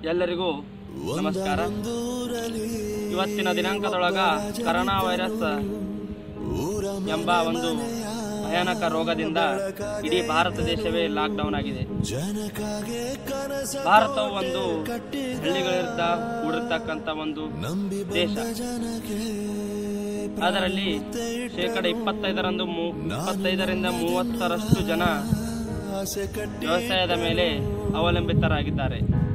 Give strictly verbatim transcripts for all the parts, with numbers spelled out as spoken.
ಎಲ್ಲರಿಗೂ ನಮಸ್ಕಾರ. ಇವತ್ತಿನ ದಿನಾಂಕದೊಳಗ ಕರೋನಾ ವೈರಸ್ ಎಂಬ ಒಂದು ಭಯಾನಕ ರೋಗದಿಂದ ಇಡೀ ಭಾರತ ದೇಶವೇ ಲಾಕ್ಡೌನ್ ಆಗಿದೆ. ಭಾರತವು ಒಂದು ಹಳ್ಳಿಗಳಿಂದ ಕೂಡಿರ್ತಕ್ಕಂಥ ಒಂದು ದೇಶ. ಅದರಲ್ಲಿ ಶೇಕಡ ಇಪ್ಪತ್ತೈದರಂದು ಇಪ್ಪತ್ತೈದರಿಂದ ಮೂವತ್ತರಷ್ಟು ಜನ ವ್ಯವಸಾಯದ ಮೇಲೆ ಅವಲಂಬಿತರಾಗಿದ್ದಾರೆ.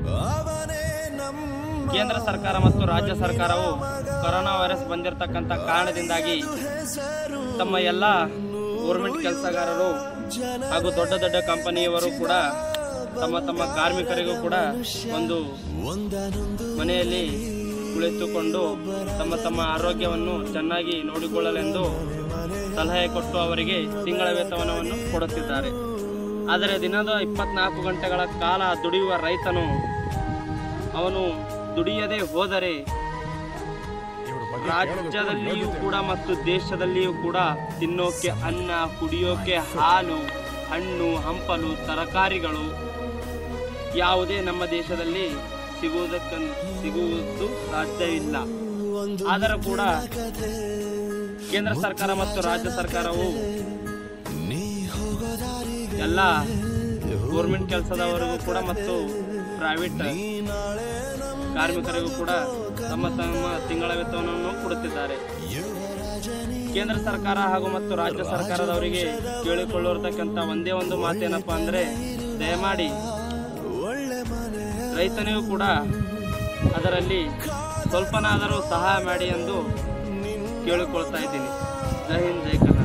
ಕೇಂದ್ರ ಸರ್ಕಾರ ಮತ್ತು ರಾಜ್ಯ ಸರ್ಕಾರವು ಕೊರೋನಾ ವೈರಸ್ ಬಂದಿರತಕ್ಕಂಥ ಕಾರಣದಿಂದಾಗಿ ತಮ್ಮ ಎಲ್ಲ ಗೌರ್ಮೆಂಟ್ ಕೆಲಸಗಾರರು ಹಾಗೂ ದೊಡ್ಡ ದೊಡ್ಡ ಕಂಪನಿಯವರು ಕೂಡ ತಮ್ಮ ತಮ್ಮ ಕಾರ್ಮಿಕರಿಗೂ ಕೂಡ ಒಂದು ಮನೆಯಲ್ಲಿ ಕುಳಿತುಕೊಂಡು ತಮ್ಮ ತಮ್ಮ ಆರೋಗ್ಯವನ್ನು ಚೆನ್ನಾಗಿ ನೋಡಿಕೊಳ್ಳಲೆಂದು ಸಲಹೆ ಕೊಟ್ಟು ಅವರಿಗೆ ತಿಂಗಳ ವೇತನವನ್ನು ಕೊಡುತ್ತಿದ್ದಾರೆ. ಆದರೆ ದಿನದ ಇಪ್ಪತ್ನಾಲ್ಕು ಗಂಟೆಗಳ ಕಾಲ ದುಡಿಯುವ ರೈತನು ಅವನು ದುಡಿಯದೆ ಹೋದರೆ ರಾಜ್ಯದಲ್ಲಿಯೂ ಕೂಡ ಮತ್ತು ದೇಶದಲ್ಲಿಯೂ ಕೂಡ ತಿನ್ನೋಕೆ ಅನ್ನ, ಕುಡಿಯೋಕೆ ಹಾಲು, ಹಣ್ಣು ಹಂಪಲು, ತರಕಾರಿಗಳು ಯಾವುದೇ ನಮ್ಮ ದೇಶದಲ್ಲಿ ಸಿಗುವುದಕ್ಕ ಸಿಗುವುದು ಸಾಧ್ಯವಿಲ್ಲ. ಆದರೂ ಕೂಡ ಕೇಂದ್ರ ಸರ್ಕಾರ ಮತ್ತು ರಾಜ್ಯ ಸರ್ಕಾರವು ಎಲ್ಲ ಗೌರ್ಮೆಂಟ್ ಕೆಲಸದವರಿಗೂ ಕೂಡ ಮತ್ತು ಪ್ರೈವೇಟ್ ಕಾರ್ಮಿಕರಿಗೂ ಕೂಡ ತಮ್ಮ ತಮ್ಮ ತಿಂಗಳ ವೇತನವನ್ನು ಕೊಡುತ್ತಿದ್ದಾರೆ. ಕೇಂದ್ರ ಸರ್ಕಾರ ಹಾಗೂ ಮತ್ತು ರಾಜ್ಯ ಸರ್ಕಾರದವರಿಗೆ ಕೇಳಿಕೊಳ್ಳಿರತಕ್ಕಂಥ ಒಂದೇ ಒಂದು ಮಾತೇನಪ್ಪ ಅಂದರೆ, ದಯಮಾಡಿ ರೈತನಿಗೂ ಕೂಡ ಅದರಲ್ಲಿ ಸ್ವಲ್ಪನಾದರೂ ಸಹಾಯ ಮಾಡಿ ಎಂದು ಕೇಳಿಕೊಳ್ತಾ ಇದ್ದೀನಿ. ಜೈ ಹಿಂದ್, ಜೈ ಕರ್ನಾಟಕ.